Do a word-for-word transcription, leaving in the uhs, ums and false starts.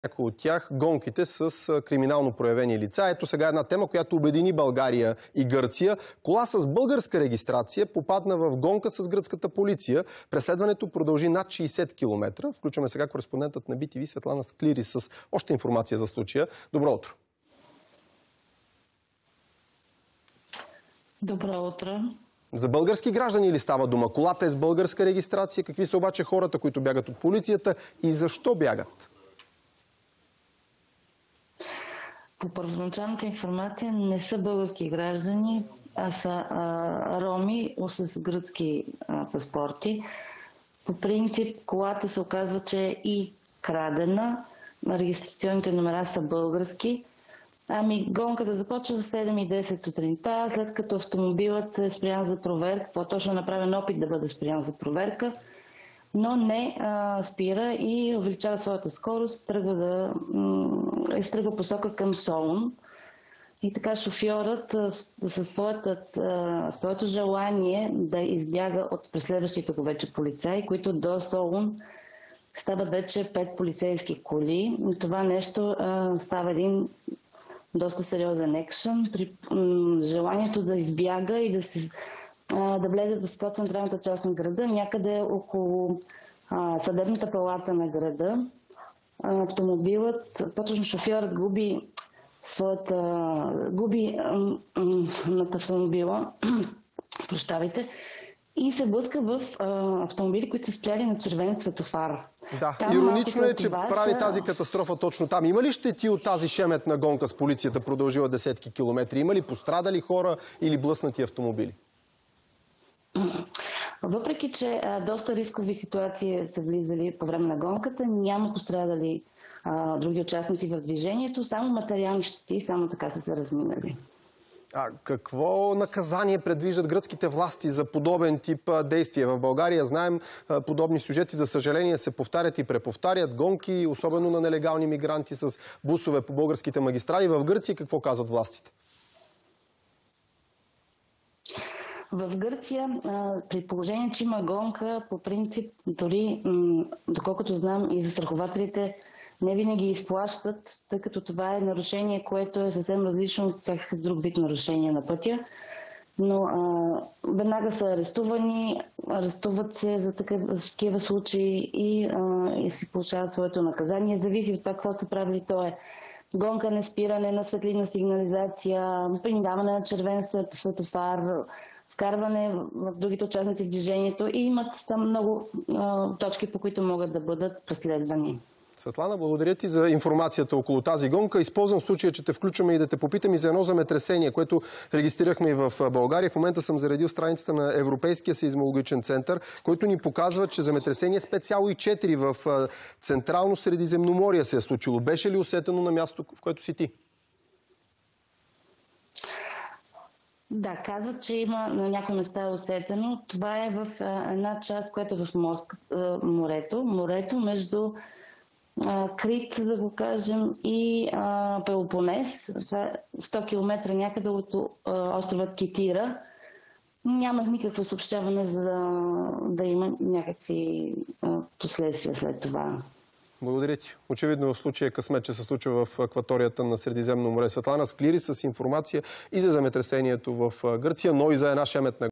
някои от тях гонките с криминално проявени лица. Ето сега една тема, която обедини България и Гърция. Кола с българска регистрация попадна в гонка с гръцката полиция. Преследването продължи над шейсет километра. Включваме сега кореспондентът на Би Ти Ви Светлана Склири с още информация за случая. Добро утро! Добро утро! За български граждани ли става дума? Колата е с българска регистрация. Какви са обаче хората, които бягат от полицията и защо бягат? По първоначалната информация не са български граждани, а са а, роми с гръцки а, паспорти. По принцип колата се оказва, че е и крадена. Регистрационните номера са български. Ами гонката започва в седем и десет сутринта, след като автомобилът е спрян за проверка, по-точно направен опит да бъде спрян за проверка, но не а, спира и увеличава своята скорост, тръгва да изтръгва посока към Солун. И така шофьорът със своето желание да избяга от преследващите го вече полицаи, които до Солун стават вече пет полицейски коли. И това нещо а, става един доста сериозен екшън при желанието да избяга и да се да влезе в по-централната част на града, някъде около а, съдебната палата на града. А, автомобилът, по-точно шофьорът губи своята, губи над автомобила, прощавайте, и се блъска в а, автомобили, които са спряли на червен светофар. Да, там иронично е, че това прави са... тази катастрофа точно там. Има ли щети от тази шеметна гонка с полицията, продължила десетки километри? Има ли пострадали хора или блъснати автомобили? Въпреки че а, доста рискови ситуации са влизали по време на гонката, няма пострадали а, други участници в движението, само материални щети, само така са се разминали. А какво наказание предвиждат гръцките власти за подобен тип действия? В България знаем, подобни сюжети, за съжаление, се повтарят и преповтарят. Гонки, особено на нелегални мигранти с бусове по българските магистрали. В Гърция какво казват властите? В Гърция, при положение, че има гонка, по принцип, дори, доколкото знам, и застрахователите не винаги изплащат, тъй като това е нарушение, което е съвсем различно от всякакъв друг вид нарушение на пътя. Но а, веднага са арестувани, арестуват се за такива, за такива случаи и, а, и си получават своето наказание. Зависи от това какво са правили. То е гонка, не спиране на светлинна сигнализация, преминаване на червен светофар, вкарване в другите участници в движението и имат там много а, точки, по които могат да бъдат преследвани. Светлана, благодаря ти за информацията около тази гонка. Използвам случая, че те включваме и да те попитам и за едно земетресение, което регистрирахме и в България. В момента съм заредил страницата на Европейския сейзмологичен център, който ни показва, че земетресение с пет цяло и четири в Централно Средиземноморие се е случило. Беше ли усетено на мястото, в което си ти? Да, казват, че има на някои места е усетено. Това е в една част, която е в Москва, морето. Морето между Крит, да го кажем, и а, Пелопонес. Това е сто километра някъде от а, островът Китира. Няма никакво съобщаване за да има някакви а, последствия след това. Благодаря ти. Очевидно в случая късмет, че се случва в акваторията на Средиземно море. Светлана Склири с информация и за земетресението в Гърция, но и за една шеметна